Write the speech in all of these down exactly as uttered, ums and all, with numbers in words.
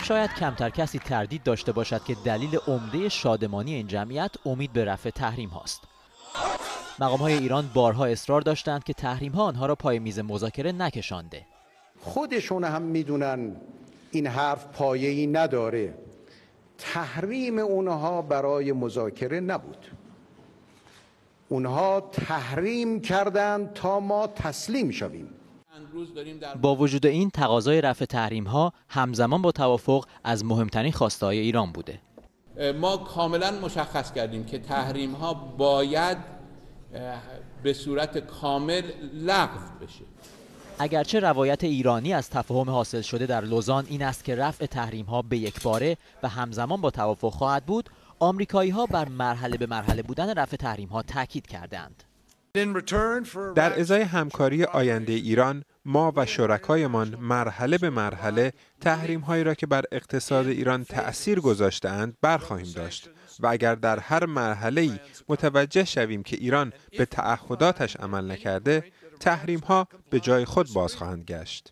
شاید کمتر کسی تردید داشته باشد که دلیل عمده شادمانی این جمعیت امید به رفع تحریم هاست. مقام‌های ایران بارها اصرار داشتند که تحریم ها آنها را پای میز مذاکره نکشانده. خودشون هم میدونن این حرف پایه‌ای نداره. تحریم اونها برای مذاکره نبود. اونها تحریم کردند تا ما تسلیم شویم. با وجود این تقاضای رفع تحریم ها همزمان با توافق از مهمترین خواسته های ایران بوده. ما کاملا مشخص کردیم که تحریم ها باید به صورت کامل لغو بشه. اگرچه روایت ایرانی از تفاهم حاصل شده در لوزان این است که رفع تحریم ها به یک باره و همزمان با توافق خواهد بود، آمریکایی ها بر مرحله به مرحله بودن رفع تحریم ها تاکید کردند. در ازای همکاری آینده ایران، ما و شرکایمان مرحله به مرحله تحریم هایی را که بر اقتصاد ایران تأثیر گذاشته‌اند برخواهیم داشت و اگر در هر مرحله‌ای متوجه شویم که ایران به تعهداتش عمل نکرده، تحریم ها به جای خود باز خواهند گشت.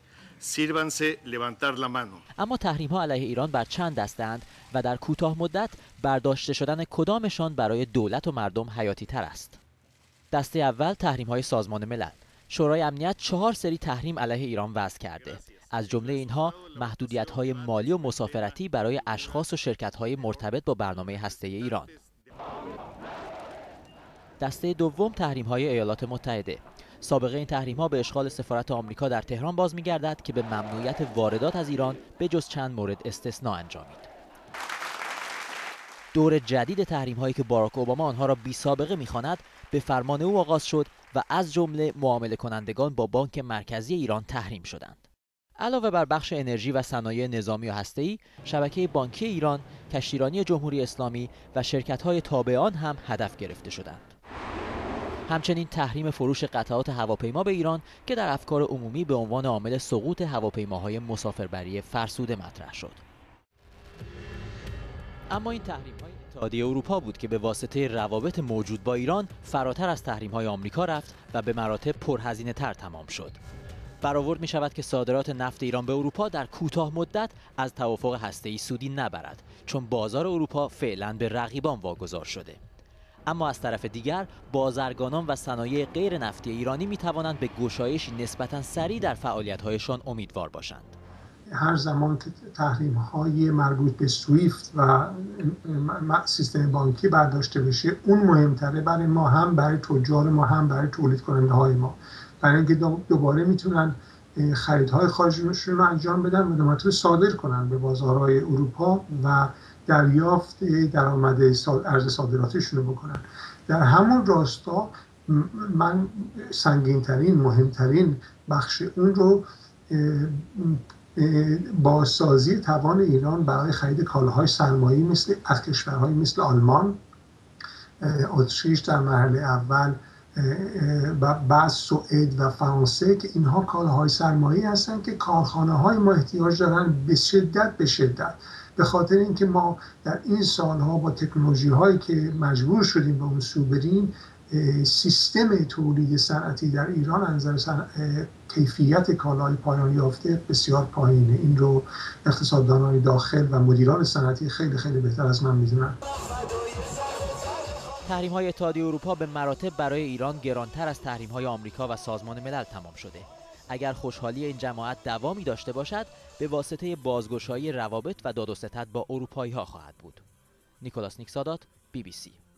اما تحریم ها علیه ایران بر چند دسته‌اند و در کوتاه مدت برداشته شدن کدامشان برای دولت و مردم حیاتی تر است؟ دسته اول تحریم های سازمان ملل. شورای امنیت چهار سری تحریم علیه ایران وضع کرده. از جمله اینها محدودیت های مالی و مسافرتی برای اشخاص و شرکت های مرتبط با برنامه هسته‌ای ایران. دسته دوم تحریم های ایالات متحده. سابقه این تحریم ها به اشغال سفارت آمریکا در تهران باز می‌گردد که به ممنوعیت واردات از ایران به جز چند مورد استثناء انجامید. دور جدید تحریم هایی که باراک اوباما آنها را بی سابقه می‌خواند به فرمان او آغاز شد و از جمله معامله کنندگان با بانک مرکزی ایران تحریم شدند. علاوه بر بخش انرژی و صنایع نظامی و هسته‌ای، شبکه بانکی ایران، کشتیرانی جمهوری اسلامی و شرکت‌های تابع آن هم هدف گرفته شدند. همچنین تحریم فروش قطعات هواپیما به ایران که در افکار عمومی به عنوان عامل سقوط هواپیماهای مسافربری فرسوده مطرح شد. اما این تحریم‌های اتحادیه اروپا بود که به واسطه روابط موجود با ایران فراتر از تحریم‌های آمریکا رفت و به مراتب پرهزینه‌تر تمام شد. برآورد می‌شود که صادرات نفت ایران به اروپا در کوتاه مدت از توافق هسته‌ای سودی نبرد، چون بازار اروپا فعلاً به رقیبان واگذار شده. اما از طرف دیگر بازرگانان و صنایع غیر نفتی ایرانی می‌توانند به گشایشی نسبتاً سریع در فعالیت‌هایشان امیدوار باشند. هر زمان که تحریم‌های مربوط به سویفت و سیستم بانکی برداشته بشه، اون مهمتره برای ما، هم برای تجار ما، هم برای تولید کننده های ما، برای اینکه دوباره میتونن خریدهای خارجیشون رو انجام بدن و دوباره صادر کنن به بازارهای اروپا و دریافت درآمد ارز صادراتشون رو بکنن. در همون راستا من سنگین‌ترین، مهمترین بخش اون رو بازسازی توان ایران برای خرید کالاهای سرمایه‌ای مثل از کشورهای مثل آلمان، اتریش در مرحله اول و بعد سوئد و فرانسه که اینها کالاهای سرمایه‌ای هستند که کارخانه‌های ما احتیاج دارن به شدت به شدت به خاطر اینکه ما در این سالها با تکنولوژی‌هایی که مجبور شدیم به اون سو بریم، سیستم تولید صنعتی در ایران از نظر کیفیت کالای پایان یافته بسیار پایینه. این رو اقتصاددانان داخل و مدیران صنعتی خیلی خیلی بهتر از من میدونن. تحریم‌های اتحادیه اروپا به مراتب برای ایران گرانتر از تحریم‌های آمریکا و سازمان ملل تمام شده. اگر خوشحالی این جماعت دوامی داشته باشد، به واسطه بازگشایی روابط و داد و ستد با اروپایی‌ها خواهد بود. نیکولاس نیکسادات، بی بی سی.